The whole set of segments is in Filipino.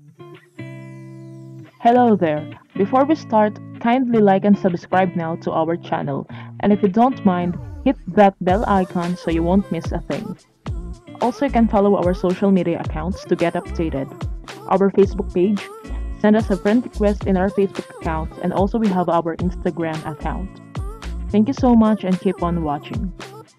Hello there. Before we start, kindly like and subscribe now to our channel. And if you don't mind, hit that bell icon so you won't miss a thing. Also, you can follow our social media accounts to get updated. Our Facebook page, send us a friend request in our Facebook account, and also we have our Instagram account. Thank you so much and keep on watching.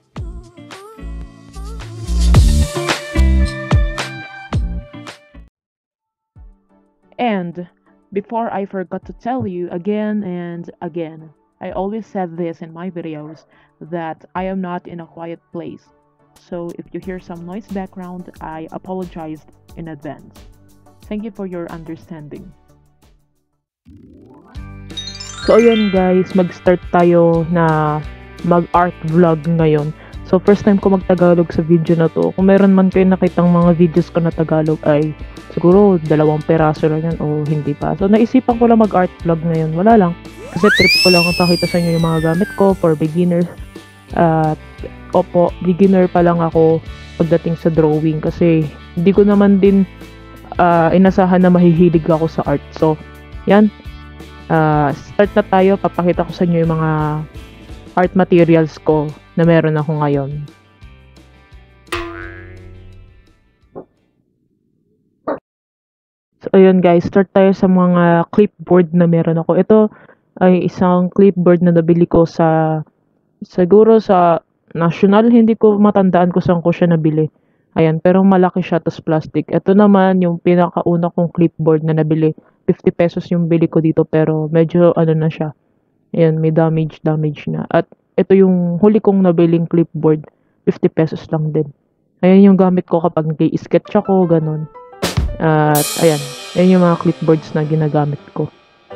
And before I forgot to tell you again and again, I always said this in my videos that I am not in a quiet place. So if you hear some noise background, I apologize in advance. Thank you for your understanding. So ayun guys, mag-start tayo na mag-art vlog ngayon. So first time ko mag-Tagalog sa video na to. Kung meron man kayo nakitang mga videos ko na Tagalog ay siguro 2 peraso lang yan o hindi pa. So naisipan ko lang mag-art vlog ngayon. Wala lang. Kasi trip ko lang pakita sa inyo yung mga gamit ko for beginners. At opo, beginner pa lang ako pagdating sa drawing kasi hindi ko naman din inasahan na mahihilig ako sa art. So yan. Start na tayo. Papakita ko sa inyo yung mga art materials ko na meron ako ngayon. So, ayun guys, start tayo sa mga clipboard na meron ako. Ito ay isang clipboard na nabili ko siguro sa National, hindi ko matandaan kung saan ko siya nabili. Ayan, pero malaki siya, tas plastic. Ito naman, yung pinakauna kong clipboard na nabili. 50 pesos yung bili ko dito, pero medyo ano na siya. Ayan, may damage na. At ito yung huli kong nabiling clipboard. 50 pesos lang din. Ayan yung gamit ko kapag nag-i-sketch ako, ganun. At ayan, ayan yung mga clipboards na ginagamit ko.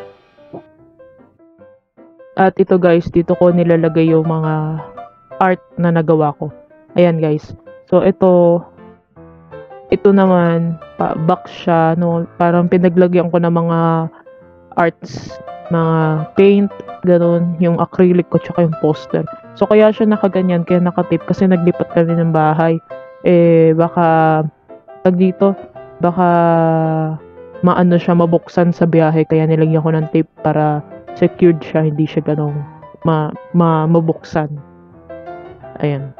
At ito guys, dito ko nilalagay yung mga art na nagawa ko. Ayan guys. So ito naman, box siya, no, parang pinaglagyan ko ng mga arts, mga paint, ganun, yung acrylic ko, tsaka yung poster. So, kaya siya nakaganyan, kaya nakatape, kasi naglipat kami ng bahay. Baka, baka, maano siya, mabuksan sa biyahe, kaya nilagyan ko ng tape para secured siya, hindi siya ganun, mabuksan. Ayan.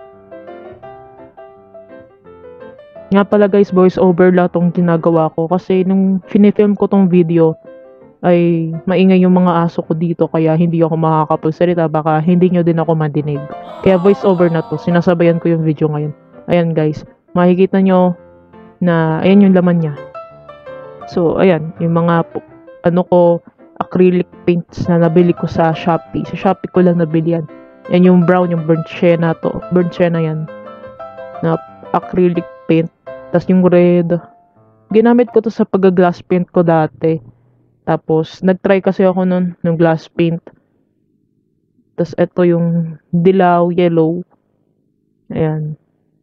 Nga pala guys, voice over lang tong ginagawa ko, kasi nung finifilm ko tong video, ay maingay yung mga aso ko dito kaya hindi ako makakapagsalita, baka hindi nyo din ako madinig. Kaya voice over na to, sinasabayan ko yung video ngayon. Ayan guys, makikita nyo na ayan yung laman niya. So ayan, yung mga acrylic paints na nabili ko sa Shopee. Sa Shopee ko lang nabili yan. Yan yung brown, yung burnt sienna to. Burnt sienna yan. Na acrylic paint. Tapos yung red. Ginamit ko to sa pag-glass paint ko dati. Tapos, nag-try kasi ako nun, ng glass paint. Tapos, ito yung dilaw, yellow. Ayan.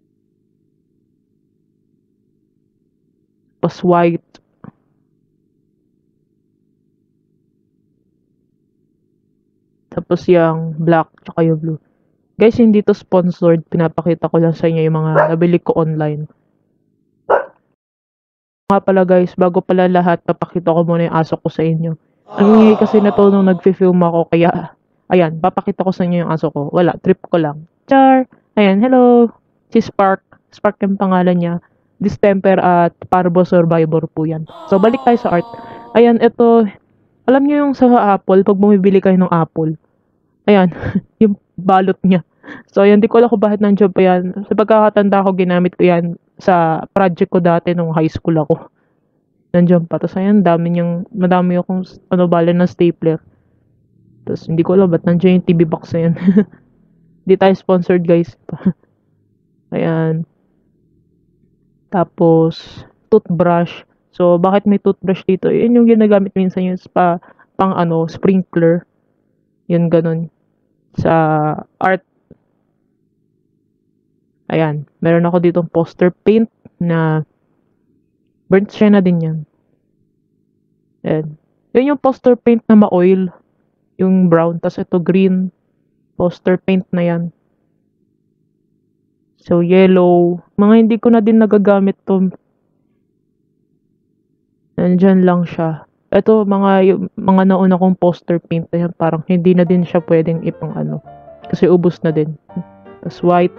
Tapos, white. Tapos, yung black, tsaka yung blue. Guys, hindi to sponsored. Pinapakita ko lang sa inyo yung mga nabili ko online. Nga pala guys, bago pala lahat, papakita ko muna yung aso ko sa inyo. Ang ingay kasi na to nung nag-film ako, kaya, ayan, papakita ko sa inyo yung aso ko. Wala, trip ko lang. Char! Ayan, hello! Si Spark. Spark yung pangalan niya. Distemper at Parvo Survivor po yan. So, balik tayo sa art. Ayan, ito, alam niyo yung sa Apple, pag bumibili kayo ng Apple, ayan, yung balot niya. So, ayan, di ko alam kung bakit nandiyan pa yan. Sa pagkakatanda ko, ginamit ko yan sa project ko dati nung high school ako. Nandiyan pa. Tapos ayan, madami akong bala ng stapler. Tapos hindi ko alam ba't nandiyan yung TV box na yan. Hindi tayo sponsored guys. Ayan. Tapos, toothbrush. So, bakit may toothbrush dito? Yan yung ginagamit minsan yung pang sprinkler. Yun ganun. Sa art. Ayan. Meron ako ditong poster paint na burnt siya na din yan. Ayan. Yun yung poster paint na ma-oil. Yung brown. Tapos ito green. Poster paint na yan. So, yellow. Mga hindi ko na din nagagamit to. Nandyan lang siya. Ito, mga nauna kong poster paint na yan, parang hindi na din siya pwedeng ipang ano. Kasi ubos na din. Tapos white.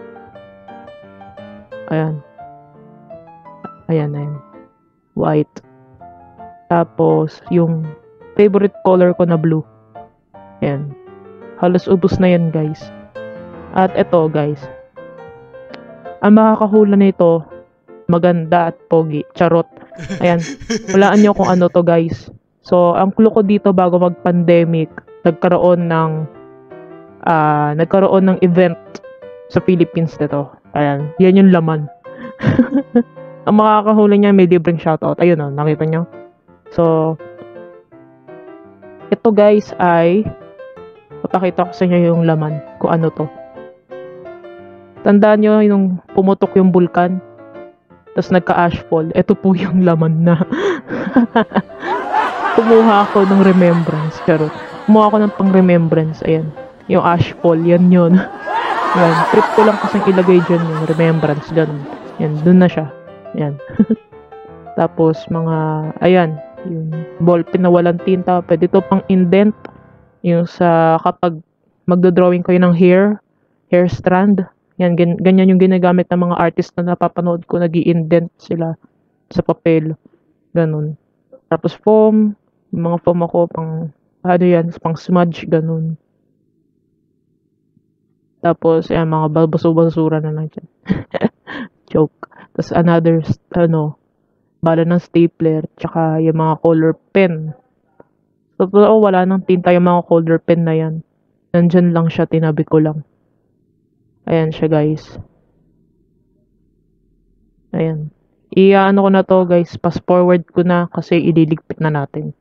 Ayan. Ayan. White. Tapos, yung favorite color ko na blue. Ayan. Halos ubos na yan, guys. At ito, guys. Ang makakahula nito, maganda at pogi. Charot. Ayan. Walaan nyo kung ano to, guys. So, ang clue ko dito bago mag-pandemic, nagkaroon ng event sa Philippines nito. Ayan. Yan yung laman. Ang makakahula niya, may libreng shoutout. Ayun o, nakita nyo? So, ito guys ay papakita ko sa inyo yung laman kung ano to. Tandaan nyo yung pumutok yung bulkan tapos nagka-ashfall. Ito po yung laman na kumuha ako ng remembrance. Charot. Kumuha ako ng pang-remembrance. Ayan. Yung ashfall. Yan yun. Ayan. Trip ko lang kasing ilagay dyan yung remembrance. Ganun. Yan. Dun na siya. Ayan. Tapos ayan. Yung ballpen na walang tinta. Pwede to pang indent. Yung sa kapag magdodrawing kayo ng hair strand. Yan, ganyan yung ginagamit ng mga artist na napapanood ko. Nag-i-indent sila sa papel. Ganun. Tapos foam. Yung mga foam ako pang smudge. Ganun. Tapos, ayan, mga balbaso-basura na lang dyan. Joke. Tapos another, bala ng stapler, tsaka yung mga color pen. So, totoo, wala nang tinta yung mga color pen na yan. Nandyan lang siya, tinabi ko lang. Ayan siya, guys. Ayan. Ano ko na to, guys. Fast forward ko na kasi ililigpit na natin.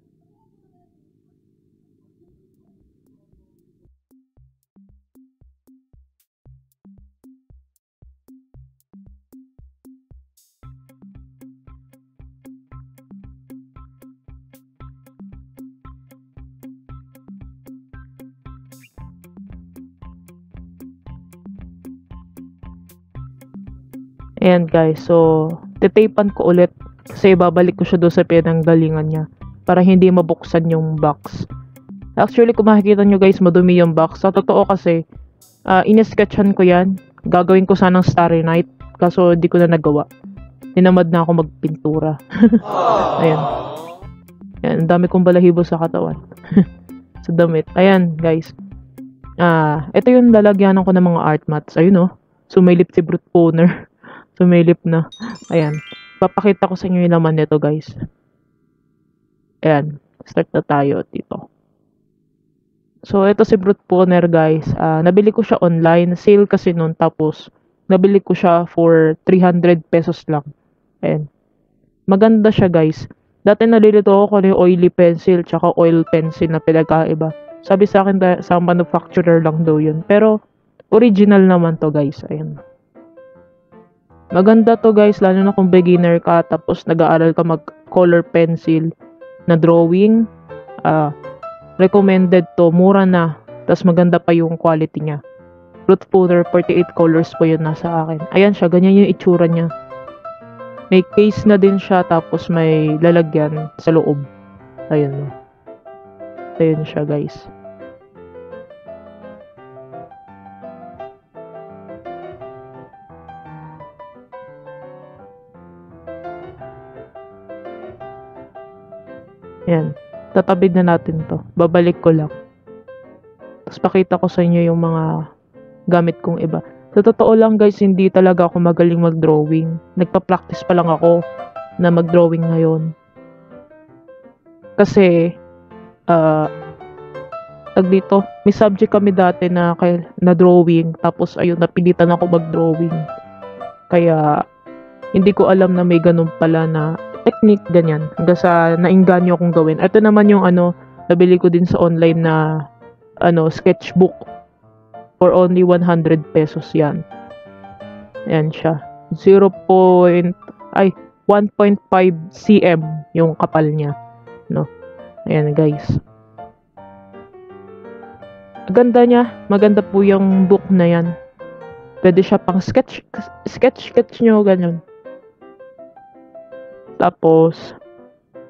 Ayan guys, so titapan ko ulit kasi babalik ko siya doon sa pinanggalingan niya para hindi mabuksan yung box. Actually, kung makikita nyo guys, madumi yung box. Sa totoo kasi, in-sketchan ko yan. Gagawin ko sanang Starry Night kaso di ko na nagawa. Tinamad na ako magpintura. Ayan. Ayan, ang dami kong balahibo sa katawan. Sa damit. Ayan guys. Ito yung lalagyanan ko ng mga art mats. Ayun sumilip si Brute Owner. Sumilip na. Ayan. Papakita ko sa inyo yung laman nito, guys. Ayan. Start na tayo dito. So, ito si Brute Owner, guys. Nabili ko siya online. Sale kasi nun. Tapos, nabili ko siya for 300 pesos lang. Ayan. Maganda siya, guys. Dati nalilito ako kung yung oily pencil tsaka oil pencil na pinagkaiba. Sabi sa akin, sa manufacturer lang daw yun. Pero, original naman to, guys. Ayan. Maganda to guys, lalo na kung beginner ka tapos nag-aaral ka mag-color pencil na drawing. Recommended to, mura na. Tapos maganda pa yung quality niya. Brute Owner 48 colors po yun nasa akin. Ayan siya, ganyan yung itsura niya. May case na din siya tapos may lalagyan sa loob. Ayun. Ayun siya guys. Ayan. Tatabid na natin to. Babalik ko lang. Tapos pakita ko sa inyo yung mga gamit kong iba. Sa totoo lang guys, hindi talaga ako magaling mag-drawing. Nagpa-practice pa lang ako na mag-drawing ngayon. Kasi, dito, may subject kami dati na drawing. Tapos ayun, napilitan ako mag-drawing. Kaya, hindi ko alam na may ganun pala na technique, ganyan. Hanggang sa nainganyo akong gawin. Ito naman yung nabili ko din sa online na sketchbook for only 100 pesos yan. Ayan siya. 1.5 cm yung kapal niya. No? Ayan guys. Ganda niya. Maganda po yung book na yan. Pwede siya pang sketch nyo, ganyan. Tapos,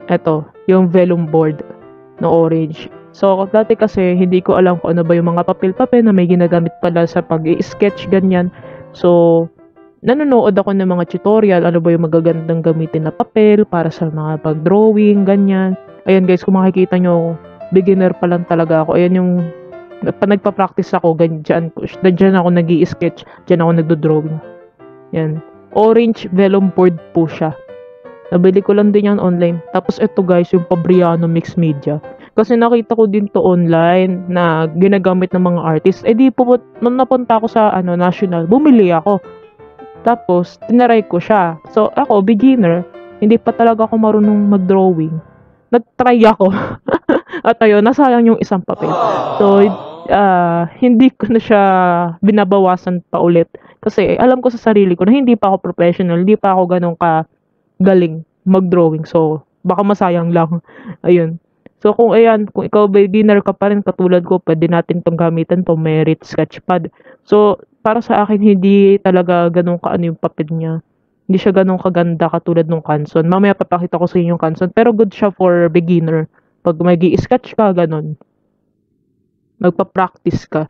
Eto, yung vellum board na orange. So, dati kasi hindi ko alam kung ano ba yung mga papel-papel na may ginagamit pala sa pag-i-sketch, ganyan. So, nanonood ako ng mga tutorial, ano ba yung magagandang gamitin na papel para sa mga pag-drawing, ganyan. Ayan guys, kung makikita nyo, beginner pa lang talaga ako. Ayan yung, nagpa-practice ako, ganyan, dyan ako nag-i-sketch, dyan ako nagdo-drawing. Yan. Orange vellum board po siya. Nabili ko lang din yan online. Tapos ito guys, yung Fabriano Mixed Media. Kasi nakita ko din to online na ginagamit ng mga artist. Eh di po, nung napunta ako sa National, bumili ako. Tapos, tinaray ko siya. So, ako, beginner, hindi pa talaga ako marunong mag-drawing. Nag-try ako. At ayun, nasayang yung isang papel. So, hindi ko na siya binabawasan pa ulit. Kasi alam ko sa sarili ko na hindi pa ako professional, hindi pa ako ganun ka galing mag-drawing. So, baka masayang lang. Ayun. So, kung ikaw beginner ka pa rin katulad ko, pwede natin tong gamitan to, Merit Sketchpad. So, para sa akin, hindi talaga ganun yung papel niya. Hindi siya ganun kaganda katulad ng Canson. Mamaya papakita ko sa inyo yung Canson. Pero good siya for beginner. Pag mag-i-sketch ka, ganun. Magpa-practice ka.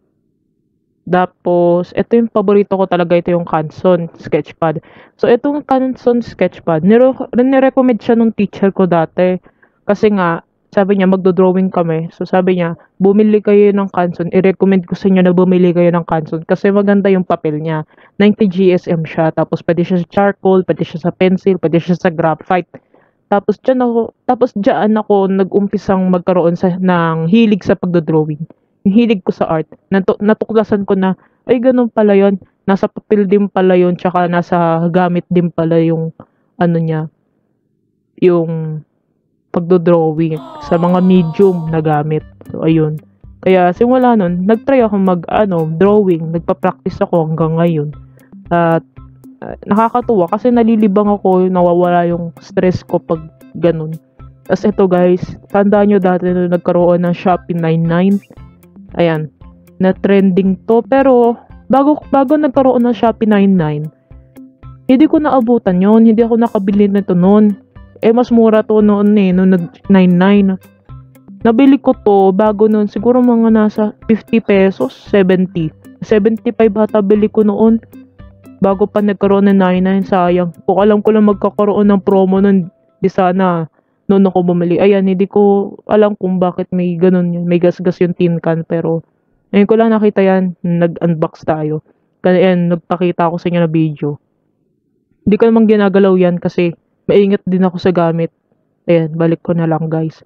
Tapos, ito yung paborito ko talaga, ito yung Canson Sketchpad. So, itong Canson Sketchpad, nirecommend siya nung teacher ko dati. Kasi nga, sabi niya, magdo-drawing kami. So, sabi niya, bumili kayo ng Canson. I-recommend ko sa inyo na bumili kayo ng Canson. Kasi maganda yung papel niya. 90 GSM siya. Tapos, pwede siya sa charcoal, pwede siya sa pencil, pwede siya sa graphite. Tapos, dyan ako nag-umpisang magkaroon ng hilig sa pagdo-drawing. Yung hilig ko sa art. Natuklasan ko na, ay, ganun pala yun. Nasa papel din pala yun. Tsaka nasa gamit din pala yung, niya, yung pagdo-drawing sa mga medium na gamit. So, ayun. Kaya, simula nun, nag-try ako drawing. Nagpa-practice ako hanggang ngayon. At, nakakatuwa kasi nalilibang ako, nawawala yung stress ko pag ganun. Tapos ito guys, tandaan nyo dati na nagkaroon ng Shopee 99. Ayan, na trending to. Pero, bago nagkaroon ng Shopee 99, hindi ko naabutan yon, hindi ako nakabili nito noon. Eh, mas mura to noon noong nag-99. Nabili ko to bago noon, siguro mga nasa 50 pesos, 70. 75 hata bili ko noon. Bago pa nagkaroon ng 99, sayang. Kung alam ko lang magkakaroon ng promo noon, di sana noon ako bumili. Ayan, hindi ko alam kung bakit may ganun yun. May gas-gas yung tin can, pero ngayon ko lang nakita yan, nag-unbox tayo. Kaya yan, nagpakita ako sa inyo na video. Hindi ko naman ginagalaw yan kasi maingat din ako sa gamit. Ayan, balik ko na lang guys.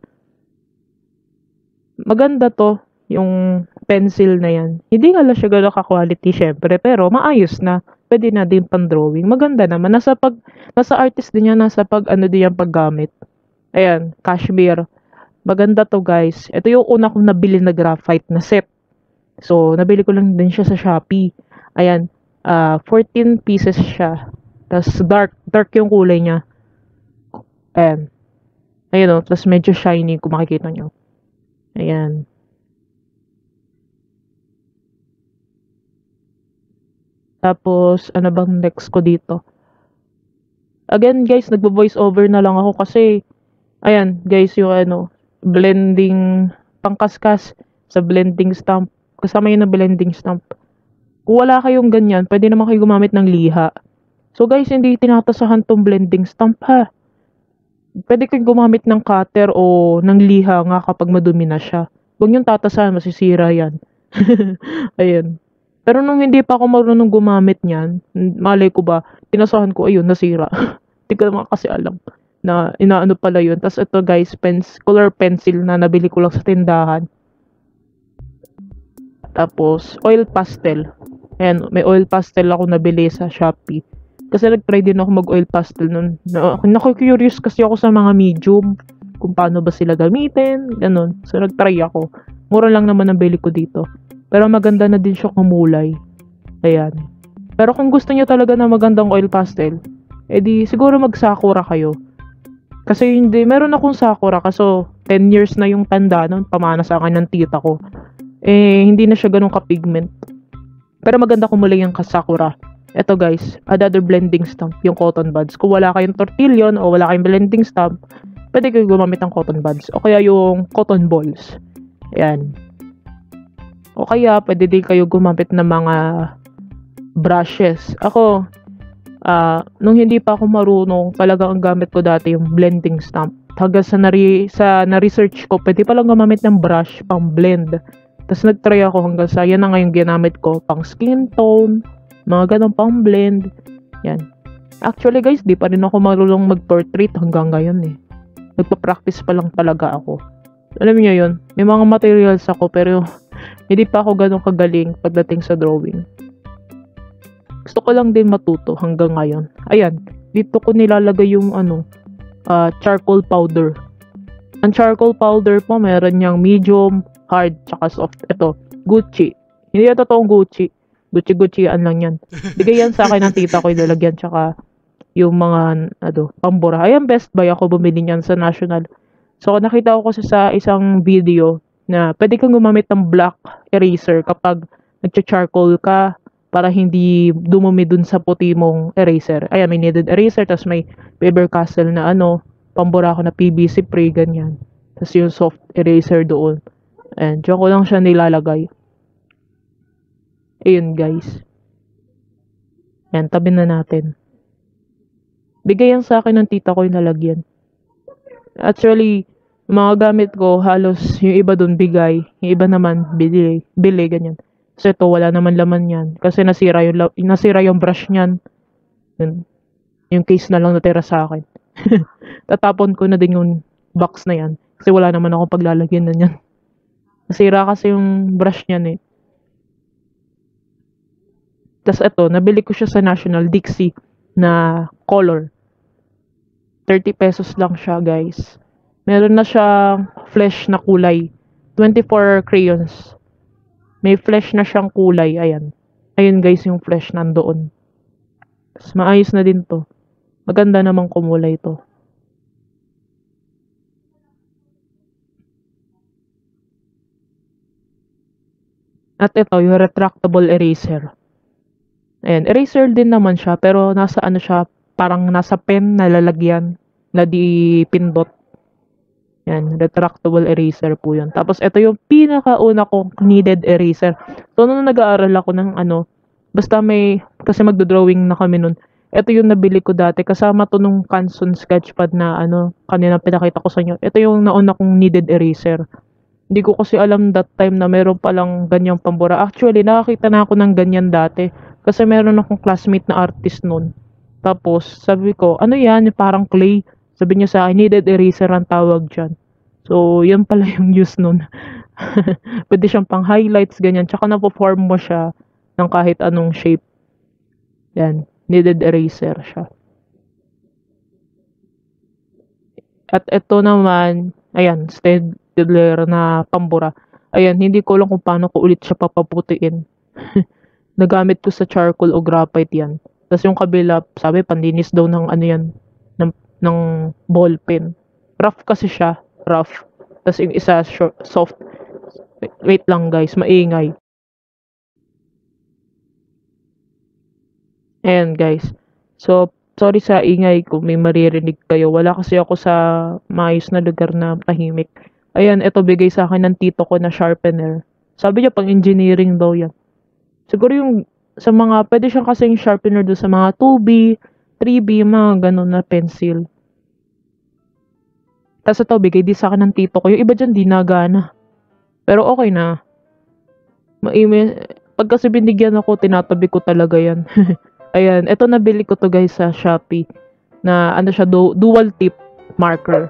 Maganda to, yung pencil na yan. Hindi nga lang siya gano'n ka-quality syempre, pero maayos na. Pwede na din pang-drawing. Maganda naman. Nasa artist din yan, nasa din yung paggamit. Ayan, cashmere. Maganda to guys. Ito yung una kong nabili na graphite na set. So, nabili ko lang din siya sa Shopee. Ayan, 14 pieces siya. Tapos dark yung kulay niya. Ayan. Ayan o, tapos medyo shiny kung makikita nyo. Ayan. Tapos, ano bang next ko dito? Again guys, nagbo-voice over na lang ako kasi ayan guys, yung blending pangkaskas sa blending stamp. Kasama yun na blending stamp. Kung wala kayong ganyan, pwede naman kayo gumamit ng liha. So guys, hindi tinatasahan tong blending stamp ha. Pwede kayong gumamit ng cutter o ng liha nga kapag madumi na siya. Huwag niyong tatasahan, masisira yan. Ayan. Pero nung hindi pa ako marunong gumamit niyan, malay ko ba, tinasahan ko, ayun, nasira. Hindi ko naman kasi alam na inaano pala yun. Tapos ito guys, color pencil na nabili ko lang sa tindahan. Tapos, oil pastel. Ayan, may oil pastel ako nabili sa Shopee. Kasi nag-try din ako mag-oil pastel nun. Naku-curious kasi ako sa mga medium. Kung paano ba sila gamitin. Ganun. So, nag-try ako. Mura lang naman ang bili ko dito. Pero maganda na din siya kumulay. Ayan. Pero kung gusto niyo talaga na magandang oil pastel, edi siguro mag-Sakura kayo. Kasi hindi, meron akong Sakura kaso 10 years na yung tanda nun, pamana sa akin ng tita ko. Eh, hindi na siya ganun ka-pigment. Pero maganda kumulay yung Sakura. Eto guys, another blending stamp, yung cotton buds. Kung wala kayong tortillon o wala kayong blending stamp, pwede kayo gumamit ng cotton buds o kaya yung cotton balls. Ayan. O kaya, pwede din kayo gumamit ng mga brushes. Ako, nung hindi pa ako marunong, talagang ang gamit ko dati yung blending stump. Hanggang sa na-research ko, pwede palang gumamit ng brush pang blend. Tapos nag-try ako hanggang sa, yan na nga yung ginamit ko, pang skin tone, mga ganun pang blend. Yan. Actually guys, di pa rin ako marunong mag-portrait hanggang ngayon eh. Nagpa-practice pa lang talaga ako. Alam niyo yun, may mga materials ako pero hindi pa ako ganun kagaling pagdating sa drawing. Gusto ko lang din matuto hanggang ngayon. Ayan, dito ko nilalagay yung charcoal powder. Ang charcoal powder po, meron niyang medium, hard, tsaka soft. Ito, Gucci. Hindi yan totoong Gucci. Gucci-Guccian lang yan. Bigay yan sa akin ng tita ko, ilalagyan, tsaka yung mga, pambura. Ayan, Best Buy ako bumili niyan sa National. So, nakita ko kasi sa isang video na pwede kang gumamit ng black eraser kapag nagcha-charcoal ka, para hindi dumumi dun sa puti mong eraser. Ayan, may kneaded eraser, tapos may Faber-Castell na pambura ko na PVC spray, ganyan. Tapos yung soft eraser doon. And diyan ko lang siya nilalagay. Ayun, guys. Ayan, tabi na natin. Bigay yan sa akin ng tita ko yung nalagyan. Actually, mga gamit ko, halos yung iba doon bigay, yung iba naman bili, ganyan. So ito, wala naman laman yan. Kasi nasira yung brush niyan. Yung case na lang natira sa akin. Tatapon ko na din yung box na yan. Kasi wala naman akong paglalagyan na yan. Nasira kasi yung brush niyan eh. Tapos ito, nabili ko siya sa National Dixie na color. 30 pesos lang siya, guys. Meron na siyang flesh na kulay. 24 crayons. May flesh na siyang kulay. Ayan. Ayun guys, yung flesh nandoon. Mas maayos na din to. Maganda namang kumulay to. At ito, yung retractable eraser. Ayan, eraser din naman siya. Pero nasa siya, parang nasa pen na lalagyan na di pindot. Yan, retractable eraser po yun. Tapos, ito yung pinakauna kong kneaded eraser. So, nung nag-aaral ako ng basta kasi magdo-drawing na kami nun. Ito yung nabili ko dati. Kasama to nung Canson sketchpad na kanina pinakita ko sa inyo. Ito yung nauna kong kneaded eraser. Hindi ko kasi alam that time na meron palang ganyang pambura. Actually, nakakita na ako ng ganyan dati. Kasi meron akong classmate na artist nun. Tapos, sabi ko, ano yan? Parang clay. Sabi niya sa akin, kneaded eraser ang tawag dyan. So, yan pala yung use nun. Pwede siyang pang highlights, ganyan. Tsaka napo-form mo siya ng kahit anong shape. Yan. Kneaded eraser siya. At ito naman, ayan, Staedtler na pambura. Ayan, hindi ko alam kung paano ko ulit siya papaputiin. Nagamit ko sa charcoal o graphite yan. Tapos yung kabila, sabi, panlinis daw ng yan, ng ball pen. Rough kasi siya. Rough. Tapos yung isa soft. Wait lang guys, maingay. Ayan guys. So, sorry sa ingay kung may maririnig kayo. Wala kasi ako sa maayos na lugar na tahimik. Ayan, ito bigay sa akin ng tito ko na sharpener. Sabi niya pang engineering daw yan. Siguro yung sa mga, pwede siyang kasing sharpener doon sa mga 2B, 3B, mga ganun na pencil. Tapos ito, bigay din sa akin ng tito ko. Yung iba dyan, di nagana. Pero okay na. Pag kasi binigyan ako, tinatabi ko talaga yan. Ayan, ito nabili ko to guys sa Shopee. Na siya, dual tip marker.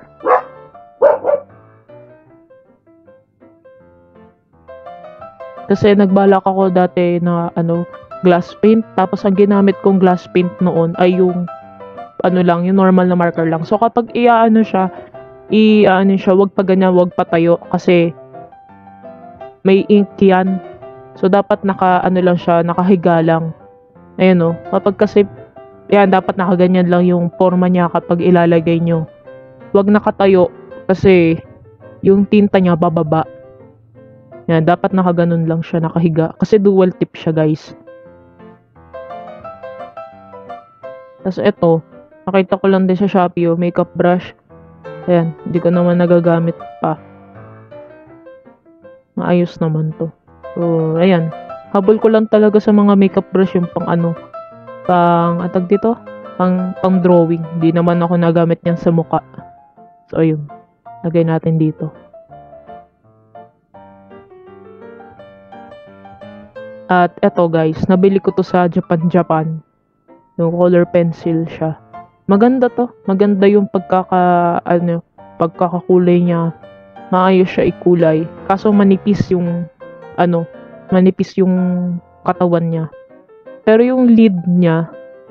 Kasi nagbalak ako dati na glass paint. Tapos ang ginamit kong glass paint noon ay yung yung normal na marker lang. So kapag siya, wag pa ganyan, wag patayo kasi may ink yan. So dapat lang siya, nakahiga lang. Ayun kapag kasi dapat nakaganyan lang yung forma niya kapag ilalagay nyo. Wag nakatayo kasi yung tinta niya bababa. Yan, dapat nakaganon lang siya, nakahiga. Kasi dual tip siya, guys. Tapos ito, nakita ko lang din sa Shopee, makeup brush. Ayan, hindi ko naman nagagamit pa. Maayos naman to. So, ayan. Habol ko lang talaga sa mga makeup brush yung atag dito? Pang drawing. Hindi naman ako nagamit yan sa muka. So, ayun. Lagay natin dito. At eto guys, nabili ko to sa Japan. Yung color pencil siya. Maganda to. Maganda yung pagkakakulay niya. Maayos siya ikulay. Kaso manipis yung katawan niya. Pero yung lid niya,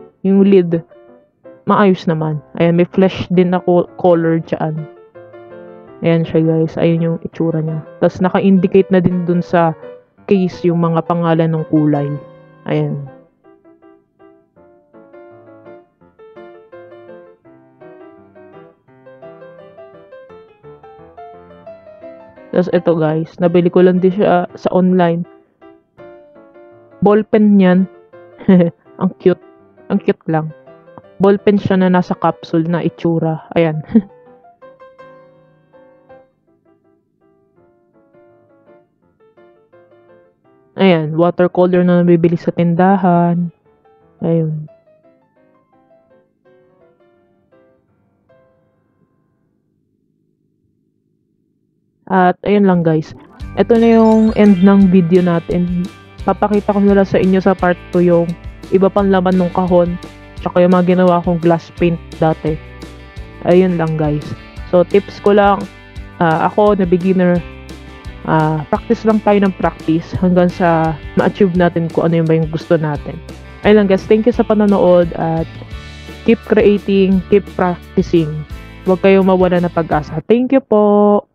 maayos naman. Ayan, may flash din na color dyan. Ayan siya guys. Ayun yung itsura niya. Tapos naka-indicate na din dun sa case yung mga pangalan ng kulay. Ayan. Tapos ito guys, nabili ko lang din siya sa online. Ballpen niyan. Ang cute. Ang cute lang. Ballpen siya na nasa capsule na itsura. Ayan. Ayan, watercolor na nabibili sa tindahan. Ayun. At ayun lang guys. Ito na yung end ng video natin. Papakita ko nila sa inyo sa part 2 yung iba pang laman ng kahon. Tsaka yung mga ginawa kong glass paint dati. Ayun lang guys. So tips ko lang. Ako na beginner. Practice lang tayo ng practice hanggang sa ma-achieve natin kung ano yung ba yung gusto natin. Ayun lang guys, thank you sa panonood at keep creating, keep practicing. Huwag kayong mawala ng pag-asa. Thank you po!